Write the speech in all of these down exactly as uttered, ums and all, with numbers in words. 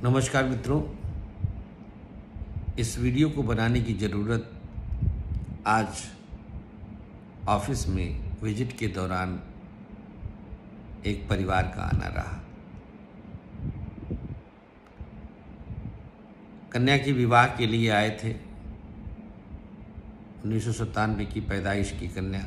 नमस्कार मित्रों, इस वीडियो को बनाने की ज़रूरत आज ऑफिस में विजिट के दौरान एक परिवार का आना रहा। कन्या के विवाह के लिए आए थे। उन्नीस सौ सत्तानवे की पैदाइश की कन्या।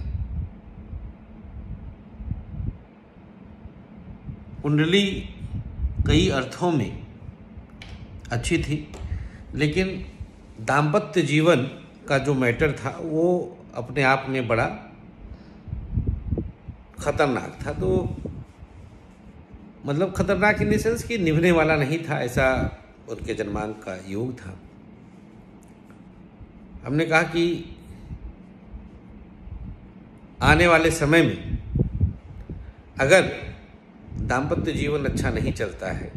कुंडली कई अर्थों में अच्छी थी, लेकिन दाम्पत्य जीवन का जो मैटर था वो अपने आप में बड़ा खतरनाक था। तो मतलब खतरनाक इन द सेंस कि निभने वाला नहीं था, ऐसा उनके जन्मांक का योग था। हमने कहा कि आने वाले समय में अगर दाम्पत्य जीवन अच्छा नहीं चलता है,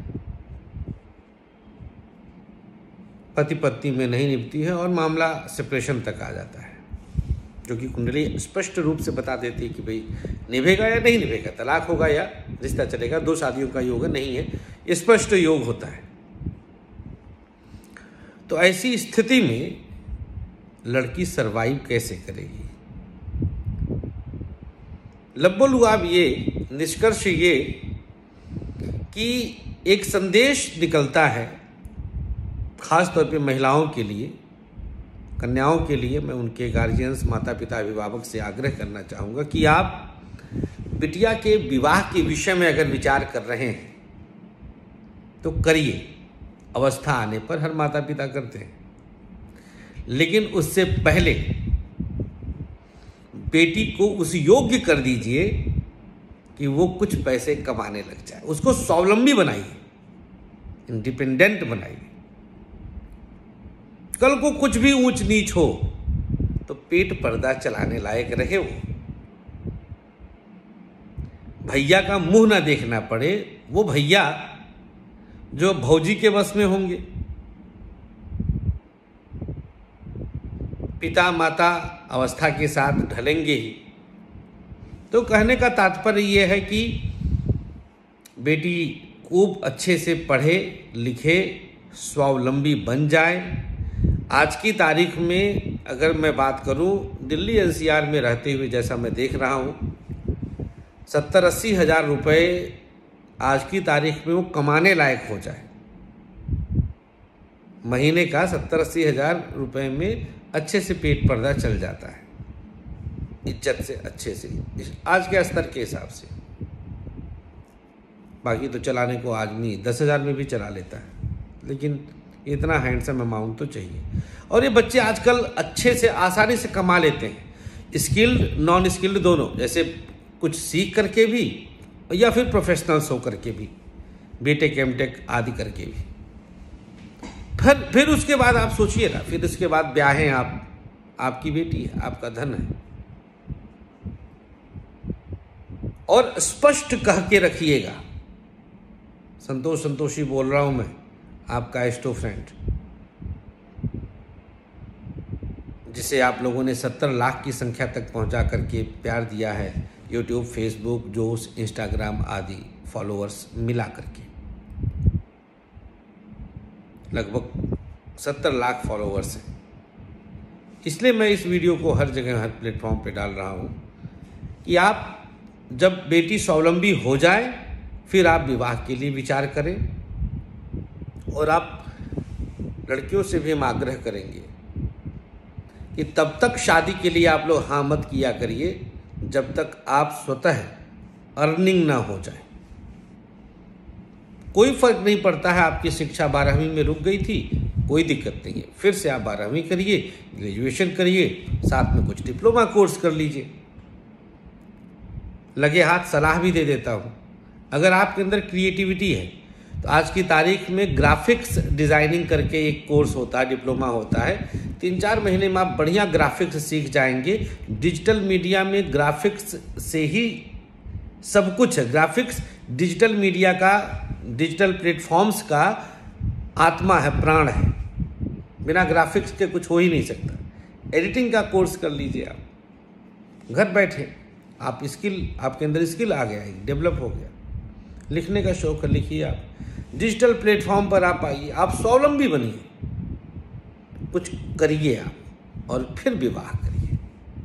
पति पत्नी में नहीं निभती है और मामला सेपरेशन तक आ जाता है, जो कि कुंडली स्पष्ट रूप से बता देती है कि भाई निभेगा या नहीं निभेगा, तलाक होगा या रिश्ता चलेगा। दो शादियों का योग नहीं है, स्पष्ट योग होता है। तो ऐसी स्थिति में लड़की सरवाइव कैसे करेगी? लब्बोलुआब ये निष्कर्ष ये कि एक संदेश निकलता है, खास तौर पे महिलाओं के लिए, कन्याओं के लिए। मैं उनके गार्जियंस, माता पिता, अभिभावक से आग्रह करना चाहूँगा कि आप बिटिया के विवाह के विषय में अगर विचार कर रहे हैं तो करिए। अवस्था आने पर हर माता पिता करते हैं, लेकिन उससे पहले बेटी को उस योग्य कर दीजिए कि वो कुछ पैसे कमाने लग जाए। उसको स्वावलंबी बनाइए, इंडिपेंडेंट बनाइए। कल को कुछ भी ऊंच नीच हो तो पेट पर्दा चलाने लायक रहे वो। भैया का मुंह ना देखना पड़े, वो भैया जो भौजी के बस में होंगे। पिता माता अवस्था के साथ ढलेंगे ही। तो कहने का तात्पर्य यह है कि बेटी खूब अच्छे से पढ़े लिखे, स्वावलंबी बन जाए। आज की तारीख में अगर मैं बात करूं, दिल्ली एनसीआर में रहते हुए जैसा मैं देख रहा हूं, सत्तर अस्सी हजार रुपये आज की तारीख में वो कमाने लायक हो जाए। महीने का सत्तर अस्सी हजार रुपये में अच्छे से पेट पर्दा चल जाता है, इज्जत से, अच्छे से, आज के स्तर के हिसाब से। बाकी तो चलाने को आदमी दस हजार में भी चला लेता है, लेकिन इतना हैंडसम अमाउंट तो चाहिए। और ये बच्चे आजकल अच्छे से आसानी से कमा लेते हैं, स्किल्ड नॉन स्किल्ड दोनों, जैसे कुछ सीख करके भी या फिर प्रोफेशनल्स हो करके भी, बीटेक एमटेक आदि करके भी। फिर फिर उसके बाद आप सोचिए ना, फिर उसके बाद ब्याहें आप, आपकी बेटी है, आपका धन है। और स्पष्ट कह के रखिएगा। संतोष संतोषी बोल रहा हूं मैं, आपका एस्टो फ्रेंड, जिसे आप लोगों ने सत्तर लाख की संख्या तक पहुंचा करके प्यार दिया है, यूट्यूब, फेसबुक, जोश, इंस्टाग्राम आदि फॉलोअर्स मिला करके लगभग सत्तर लाख फॉलोअर्स हैं। इसलिए मैं इस वीडियो को हर जगह, हर प्लेटफॉर्म पे डाल रहा हूं कि आप जब बेटी स्वावलंबी हो जाए फिर आप विवाह के लिए विचार करें। और आप लड़कियों से भी हम आग्रह करेंगे कि तब तक शादी के लिए आप लोग हाँ मत किया करिए जब तक आप स्वतः अर्निंग ना हो जाए। कोई फर्क नहीं पड़ता है, आपकी शिक्षा बारहवीं में रुक गई थी, कोई दिक्कत नहीं है, फिर से आप बारहवीं करिए, ग्रेजुएशन करिए, साथ में कुछ डिप्लोमा कोर्स कर लीजिए। लगे हाथ सलाह भी दे देता हूँ, अगर आपके अंदर क्रिएटिविटी है तो आज की तारीख में ग्राफिक्स डिज़ाइनिंग करके एक कोर्स होता है, डिप्लोमा होता है। तीन चार महीने में आप बढ़िया ग्राफिक्स सीख जाएंगे। डिजिटल मीडिया में ग्राफिक्स से ही सब कुछ है। ग्राफिक्स डिजिटल मीडिया का, डिजिटल प्लेटफॉर्म्स का आत्मा है, प्राण है। बिना ग्राफिक्स के कुछ हो ही नहीं सकता। एडिटिंग का कोर्स कर लीजिए आप, घर बैठे आप स्किल, आपके अंदर स्किल आ गया है, डेवलप हो गया। लिखने का शौक है, लिखिए आप। डिजिटल प्लेटफॉर्म पर आप आइए, आप स्वावलंबी बनिए, कुछ करिए आप और फिर विवाह करिए।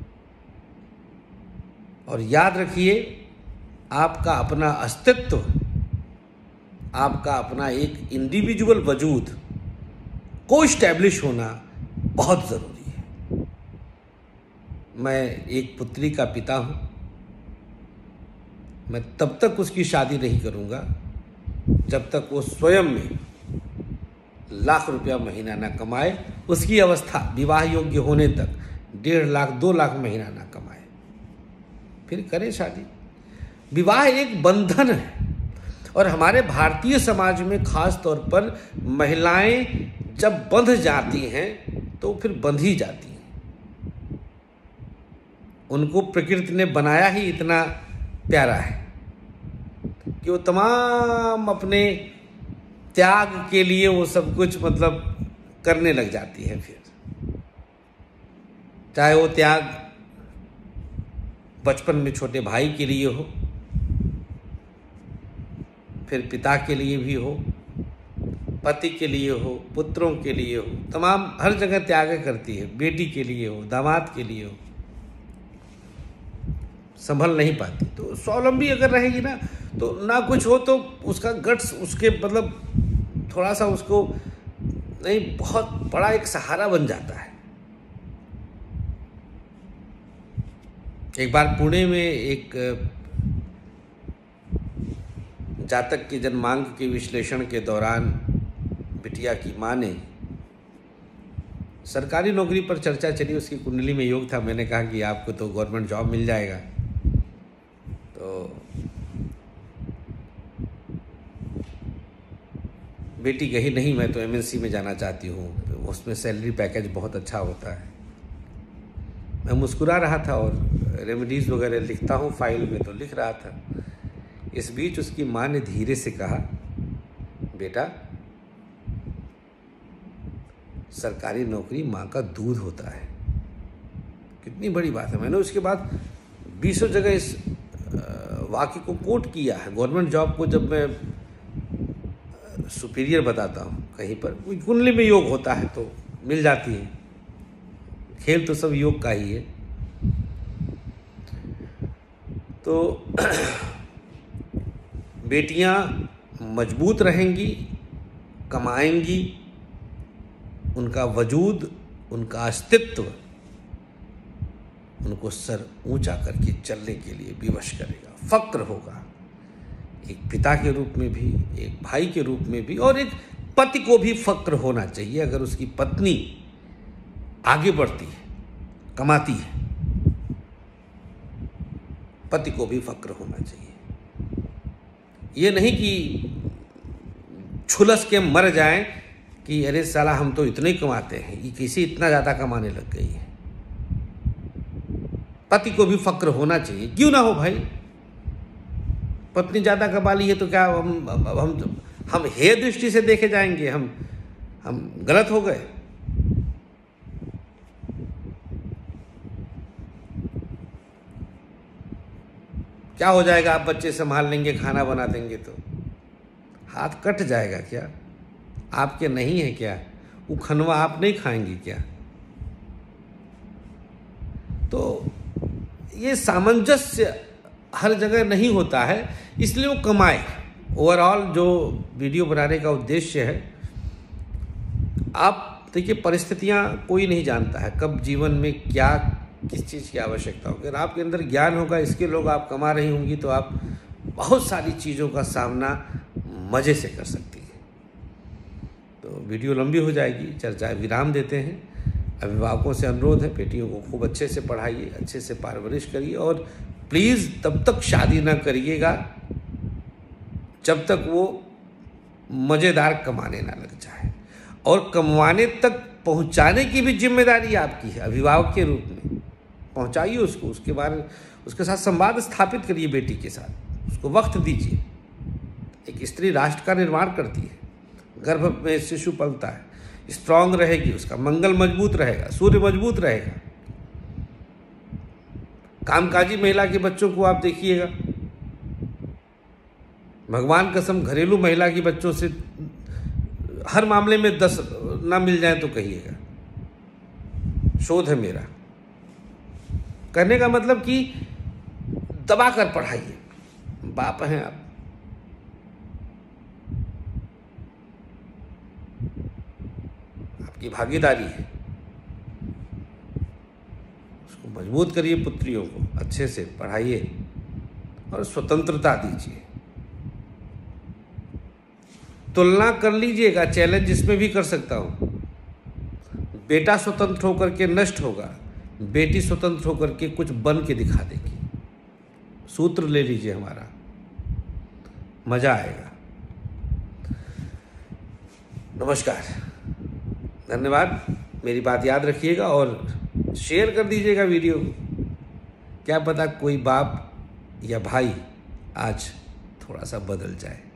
और याद रखिए, आपका अपना अस्तित्व, आपका अपना एक इंडिविजुअल वजूद को इस्टेब्लिश होना बहुत ज़रूरी है। मैं एक पुत्री का पिता हूँ, मैं तब तक उसकी शादी नहीं करूँगा जब तक वो स्वयं में लाख रुपया महीना ना कमाए। उसकी अवस्था विवाह योग्य होने तक डेढ़ लाख दो लाख महीना ना कमाए, फिर करे शादी। विवाह एक बंधन है, और हमारे भारतीय समाज में खास तौर पर महिलाएं जब बंध जाती हैं तो फिर बंध ही जाती हैं। उनको प्रकृति ने बनाया ही इतना प्यारा है कि वो तमाम अपने त्याग के लिए वो सब कुछ मतलब करने लग जाती है। फिर चाहे वो त्याग बचपन में छोटे भाई के लिए हो, फिर पिता के लिए भी हो, पति के लिए हो, पुत्रों के लिए हो, तमाम हर जगह त्याग करती है। बेटी के लिए हो, दामाद के लिए हो, संभल नहीं पाती। तो स्वावलंबी अगर रहेगी ना, तो ना कुछ हो तो उसका गट्स उसके मतलब थोड़ा सा उसको नहीं, बहुत बड़ा एक सहारा बन जाता है। एक बार पुणे में एक जातक के जन्मांक के विश्लेषण के दौरान बिटिया की माँ ने, सरकारी नौकरी पर चर्चा चली, उसकी कुंडली में योग था। मैंने कहा कि आपको तो गवर्नमेंट जॉब मिल जाएगा। तो बेटी कही नहीं, मैं तो एमएनसी में जाना चाहती हूँ, उसमें सैलरी पैकेज बहुत अच्छा होता है। मैं मुस्कुरा रहा था और रेमेडीज़ वगैरह लिखता हूँ फाइल में, तो लिख रहा था। इस बीच उसकी माँ ने धीरे से कहा, बेटा सरकारी नौकरी माँ का दूध होता है। कितनी बड़ी बात है। मैंने उसके बाद बीसों जगह इस वाक्य को कोट किया है। गवर्नमेंट जॉब को जब मैं सुपीरियर बताता हूँ कहीं पर, कोई कुंडली में योग होता है तो मिल जाती है। खेल तो सब योग का ही है। तो बेटियां मजबूत रहेंगी, कमाएंगी, उनका वजूद, उनका अस्तित्व उनको सर ऊंचा करके चलने के लिए विवश करेगा। फक्र होगा, एक पिता के रूप में भी, एक भाई के रूप में भी, और एक पति को भी फक्र होना चाहिए। अगर उसकी पत्नी आगे बढ़ती है, कमाती है, पति को भी फक्र होना चाहिए। ये नहीं कि छुलस के मर जाएं कि अरे साला हम तो इतने ही कमाते हैं, ये किसी इतना ज़्यादा कमाने लग गई है। पति को भी फक्र होना चाहिए, क्यों ना हो भाई। पत्नी ज़्यादा कमा ली है तो क्या हम हम हम हे दृष्टि से देखे जाएंगे, हम हम गलत हो गए। क्या हो जाएगा, आप बच्चे संभाल लेंगे, खाना बना देंगे तो हाथ कट जाएगा क्या? आपके नहीं है क्या? वो खनवा आप नहीं खाएंगे क्या? तो ये सामंजस्य हर जगह नहीं होता है, इसलिए वो कमाए। ओवरऑल जो वीडियो बनाने का उद्देश्य है, आप देखिए परिस्थितियां कोई नहीं जानता है कब जीवन में क्या किस चीज़ की आवश्यकता होगी। अगर आपके अंदर ज्ञान होगा, इसके लोग आप कमा रही होंगी, तो आप बहुत सारी चीज़ों का सामना मज़े से कर सकती है। तो वीडियो लंबी हो जाएगी, चर्चाएं विराम देते हैं। अभिभावकों से अनुरोध है, बेटियों को खूब अच्छे से पढ़ाइए, अच्छे से परवरिश करिए, और प्लीज़ तब तक शादी ना करिएगा जब तक वो मज़ेदार कमाने ना लग जाए। और कमाने तक पहुंचाने की भी जिम्मेदारी आपकी है, अभिभावक के रूप में पहुंचाइए उसको। उसके बाद उसके साथ संवाद स्थापित करिए, बेटी के साथ उसको वक्त दीजिए। एक स्त्री राष्ट्र का निर्माण करती है, गर्भ में शिशु पलता है, स्ट्रांग रहेगी, उसका मंगल मजबूत रहेगा, सूर्य मजबूत रहेगा। कामकाजी महिला के बच्चों को आप देखिएगा, भगवान कसम घरेलू महिला की बच्चों से हर मामले में दस ना मिल जाए तो कहिएगा। शोध है मेरा। कहने का मतलब कि दबा कर पढ़ाइए। बाप हैं आप, आपकी भागीदारी है। उसको मजबूत करिए, पुत्रियों को अच्छे से पढ़ाइए और स्वतंत्रता दीजिए। तुलना कर लीजिएगा, चैलेंज इसमें भी कर सकता हूं। बेटा स्वतंत्र होकर के नष्ट होगा, बेटी स्वतंत्र होकर के कुछ बन के दिखा देगी। सूत्र ले लीजिए हमारा, मजा आएगा। नमस्कार, धन्यवाद। मेरी बात याद रखिएगा और शेयर कर दीजिएगा वीडियो को। क्या पता कोई बाप या भाई आज थोड़ा सा बदल जाए।